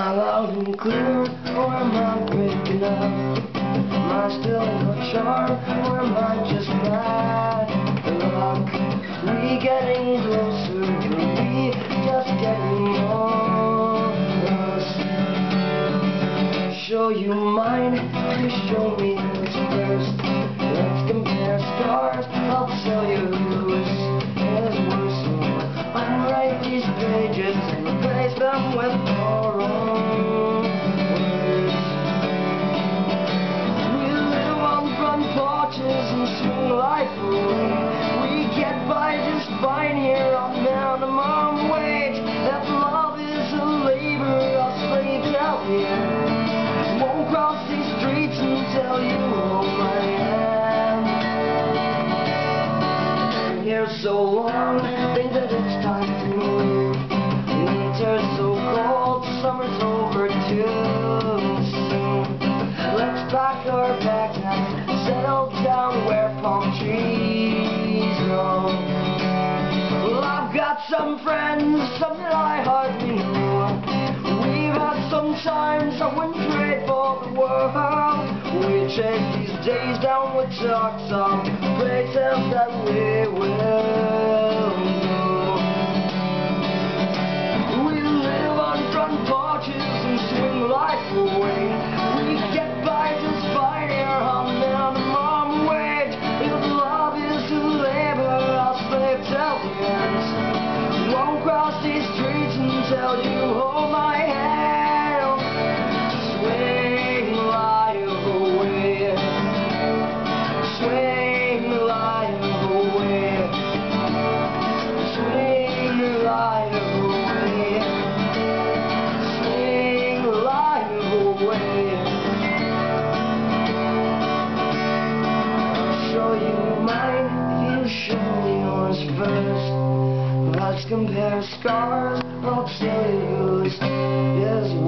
I loud and clear, or am I breaking up? Am I still in the charm, or am I just bad luck? We getting closer, or we just getting more lost? Show you mine, you show me yours first. Let's compare scars, I'll tell you whose is worse. Unwrite these pages and replace them with our own words. We live on front porches and swing life away. We get by just fine here on minimum wage. That love is a labor, I'll slave out here. Won't cross these streets until you hold my hand. Been here so long, think that it's time to move. Winter's so cold, summer's over too soon. Let's pack our bags and settle down where palm trees grow. Well, I've got some friends, some that I hardly know. We've had some times I wouldn't trade for the world. We chase these days down with talks of places that we will go. We live on front porches and swing life away. We get by just fine here on minimum wage. If love is a labor, I'll slave till the end. Won't cross these streets until you hold my hand. Swing life away. Swing life away. Swing life away. Swing life away. I'll show you mine, you show me yours first. Let's compare scars, I'll tell you whose is